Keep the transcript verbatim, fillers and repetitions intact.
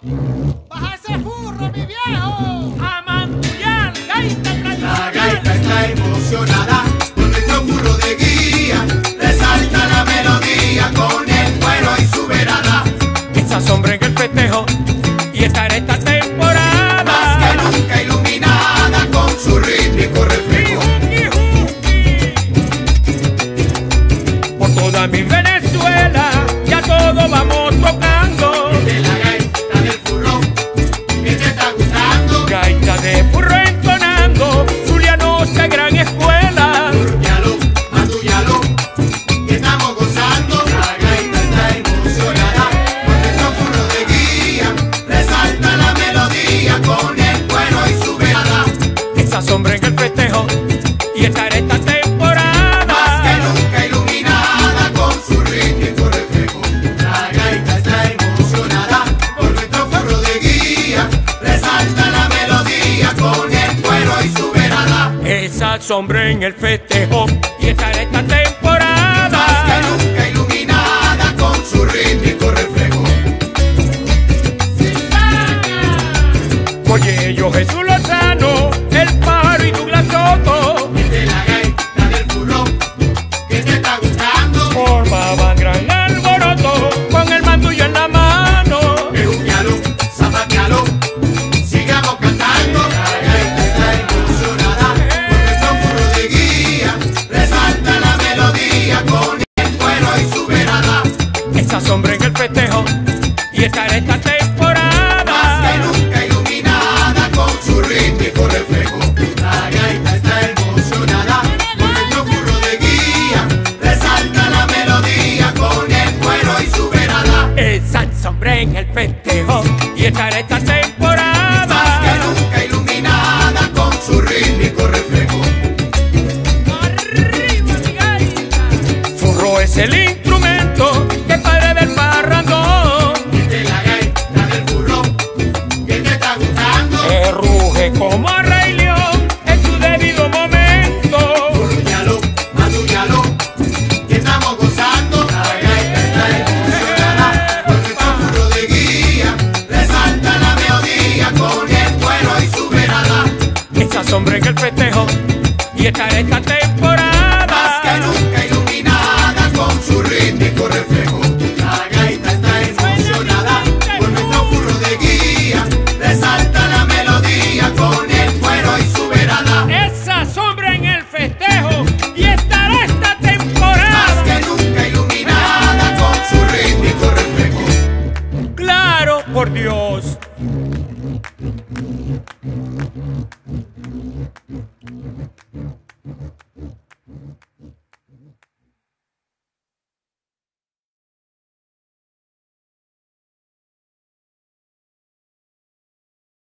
¡Baja ese furro, mi viejo! ¡A mandullar, gaita La tradicional! gaita está emocionada con nuestro furro de guía. Resalta la melodía con el cuero y su verada. Esa sombra en el festejo y estará esta temporada. Más que nunca iluminada con su rítmico reflejo. Por toda mi Venezuela ya todo vamos tocando. De la gaita del furro que te está gustando. Gaita de furro entonando, Zulianos de gran escuela. Furruñalo, mandúyalo, que estamos gozando. La gaita está emocionada con nuestro furro de guía. Resalta la melodía con el cuero y su verada. Esa sombra en el festejo y estará esta temporada. Más que nunca iluminada con su rítmico reflejo. La gaita está emocionada con nuestro furro de guía. Resalta la melodía con el cuero y su verada. Esa sombra en el festejo y estará esta temporada. Más que nunca iluminada con su rítmico reflejo. Oye, yo Jesús Lozano, el Pájaro y Douglas Soto De la gaita del furro que te está gustando. formaban gran alboroto con el mandullo en la mano. Reúñalo, zapatealo, sigamos cantando. La gaita está emocionada con nuestro furro de guía. Resalta la melodía con el cuero y su verada. Esa sombra en el festejo y estará esta temporada. Más que nunca iluminada con su rítmico reflejo. La gaita está emocionada con nuestro furro de guía. Resalta la melodía con el cuero y su verada. Esa sombra en el festejo y estará esta temporada. Más que nunca iluminada con su rítmico reflejo. Arriba mi gaita. Furro es el instrumento que padre del parrandón. De la gaita del furro que te está gustando. Que ruge como rey león en su debido momento. Furruñalo, mandúyalo, que estamos gozando. La gaita está emocionada con nuestro furro de guía. Resalta la melodía con el cuero y su verada. Esa sombra en el festejo y estará esta temporada. Más que nunca iluminada con su rítmico reflejo. La gaita está emocionada con nuestro furro de guía. Resalta la melodía con el cuero y su verada. Esa sombra en el festejo y estará esta Más temporada. que nunca iluminada con su rítmico reflejo. Claro, por Dios.